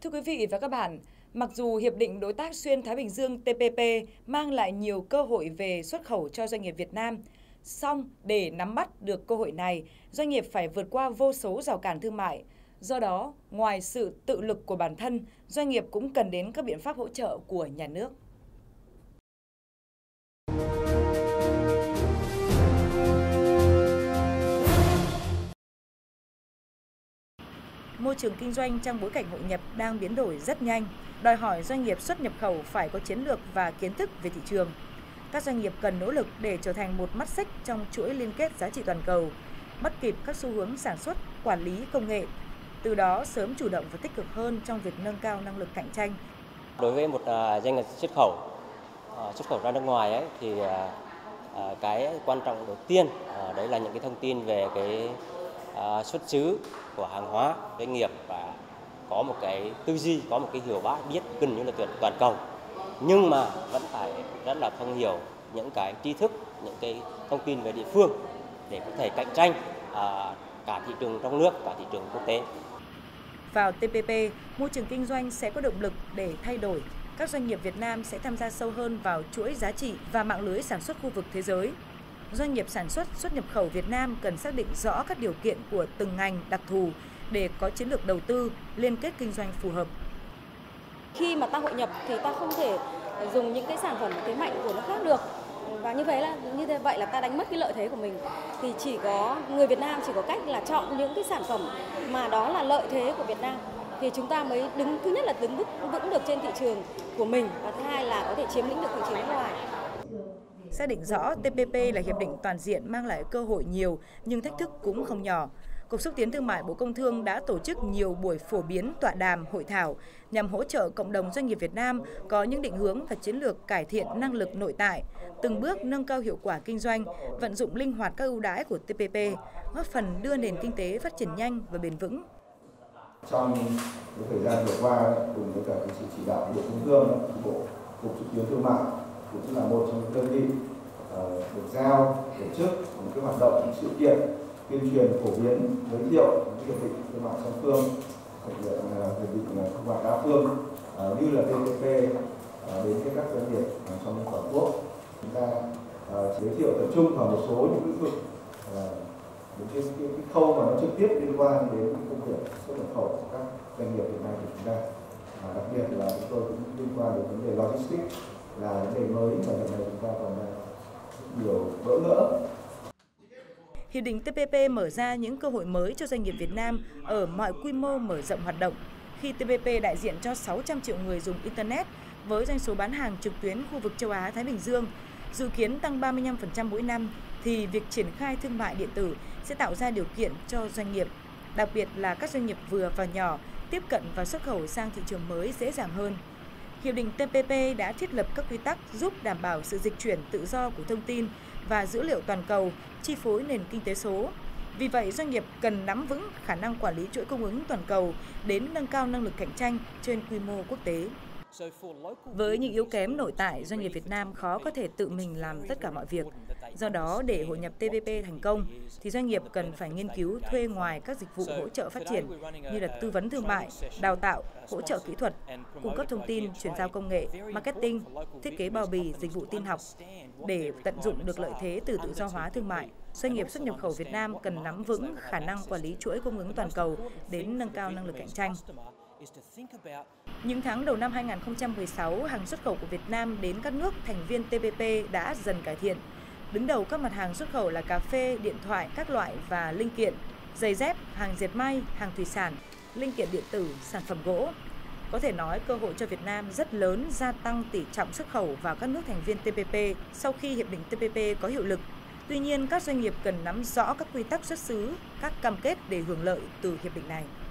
Thưa quý vị và các bạn, mặc dù Hiệp định Đối tác Xuyên Thái Bình Dương TPP mang lại nhiều cơ hội về xuất khẩu cho doanh nghiệp Việt Nam, song để nắm bắt được cơ hội này, doanh nghiệp phải vượt qua vô số rào cản thương mại. Do đó, ngoài sự tự lực của bản thân, doanh nghiệp cũng cần đến các biện pháp hỗ trợ của nhà nước. Môi trường kinh doanh trong bối cảnh hội nhập đang biến đổi rất nhanh, đòi hỏi doanh nghiệp xuất nhập khẩu phải có chiến lược và kiến thức về thị trường. Các doanh nghiệp cần nỗ lực để trở thành một mắt xích trong chuỗi liên kết giá trị toàn cầu, bắt kịp các xu hướng sản xuất, quản lý công nghệ, từ đó sớm chủ động và tích cực hơn trong việc nâng cao năng lực cạnh tranh. Đối với một doanh nghiệp xuất khẩu ra nước ngoài ấy, thì cái quan trọng đầu tiên đấy là những cái thông tin về cái xuất xứ của hàng hóa. Doanh nghiệp và có một cái tư duy, có một cái hiểu biết gần như là toàn cầu, nhưng mà vẫn phải rất là thông hiểu những cái tri thức, những cái thông tin về địa phương để có thể cạnh tranh cả thị trường trong nước và thị trường quốc tế. Vào TPP, môi trường kinh doanh sẽ có động lực để thay đổi. Các doanh nghiệp Việt Nam sẽ tham gia sâu hơn vào chuỗi giá trị và mạng lưới sản xuất khu vực thế giới. Doanh nghiệp sản xuất xuất nhập khẩu Việt Nam cần xác định rõ các điều kiện của từng ngành đặc thù để có chiến lược đầu tư, liên kết kinh doanh phù hợp. Khi mà ta hội nhập thì ta không thể dùng những cái sản phẩm thế mạnh của nước khác được. Và như vậy là ta đánh mất cái lợi thế của mình. Thì chỉ có người Việt Nam chỉ có cách là chọn những cái sản phẩm mà đó là lợi thế của Việt Nam. Thì chúng ta mới thứ nhất là đứng vững được trên thị trường của mình, và thứ hai là có thể chiếm lĩnh được thị trường nước ngoài. Xác định rõ TPP là hiệp định toàn diện mang lại cơ hội nhiều nhưng thách thức cũng không nhỏ. Cục Xúc tiến Thương mại Bộ Công Thương đã tổ chức nhiều buổi phổ biến, tọa đàm, hội thảo nhằm hỗ trợ cộng đồng doanh nghiệp Việt Nam có những định hướng và chiến lược cải thiện năng lực nội tại, từng bước nâng cao hiệu quả kinh doanh, vận dụng linh hoạt các ưu đãi của TPP, góp phần đưa nền kinh tế phát triển nhanh và bền vững. Trong cái thời gian vừa qua, cùng với cả sự chỉ đạo của Bộ Công Thương, Bộ Cục Xúc tiến Thương mại cũng là một trong những đơn vị được giao tổ chức những cái hoạt động, những sự kiện tuyên truyền phổ biến, giới thiệu những hiệp định thương mại song phương, hiệp định thương mại đa phương như là TPP đến với các doanh nghiệp trong toàn quốc. Chúng ta giới thiệu tập trung vào một số những lĩnh vực, những cái khâu mà nó trực tiếp liên quan đến công việc xuất nhập khẩu của các doanh nghiệp Việt Nam của chúng ta. Đặc biệt là chúng tôi cũng liên quan đến vấn đề logistics, là vấn đề mới mà hiện nay chúng ta còn đang nhiều bỡ ngỡ. Hiệp định TPP mở ra những cơ hội mới cho doanh nghiệp Việt Nam ở mọi quy mô mở rộng hoạt động. Khi TPP đại diện cho 600 triệu người dùng Internet với doanh số bán hàng trực tuyến khu vực châu Á-Thái Bình Dương, dự kiến tăng 35% mỗi năm, thì việc triển khai thương mại điện tử sẽ tạo ra điều kiện cho doanh nghiệp, đặc biệt là các doanh nghiệp vừa và nhỏ, tiếp cận và xuất khẩu sang thị trường mới dễ dàng hơn. Hiệp định TPP đã thiết lập các quy tắc giúp đảm bảo sự dịch chuyển tự do của thông tin và dữ liệu toàn cầu, chi phối nền kinh tế số. Vì vậy, doanh nghiệp cần nắm vững khả năng quản lý chuỗi cung ứng toàn cầu đến nâng cao năng lực cạnh tranh trên quy mô quốc tế. Với những yếu kém nội tại, doanh nghiệp Việt Nam khó có thể tự mình làm tất cả mọi việc. Do đó, để hội nhập TPP thành công, thì doanh nghiệp cần phải nghiên cứu thuê ngoài các dịch vụ hỗ trợ phát triển như là tư vấn thương mại, đào tạo, hỗ trợ kỹ thuật, cung cấp thông tin, chuyển giao công nghệ, marketing, thiết kế bao bì, dịch vụ tin học. Để tận dụng được lợi thế từ tự do hóa thương mại, doanh nghiệp xuất nhập khẩu Việt Nam cần nắm vững khả năng quản lý chuỗi cung ứng toàn cầu đến nâng cao năng lực cạnh tranh. Những tháng đầu năm 2016, hàng xuất khẩu của Việt Nam đến các nước thành viên TPP đã dần cải thiện. Đứng đầu các mặt hàng xuất khẩu là cà phê, điện thoại các loại và linh kiện, giày dép, hàng dệt may, hàng thủy sản, linh kiện điện tử, sản phẩm gỗ. Có thể nói cơ hội cho Việt Nam rất lớn gia tăng tỷ trọng xuất khẩu vào các nước thành viên TPP sau khi hiệp định TPP có hiệu lực. Tuy nhiên, các doanh nghiệp cần nắm rõ các quy tắc xuất xứ, các cam kết để hưởng lợi từ hiệp định này.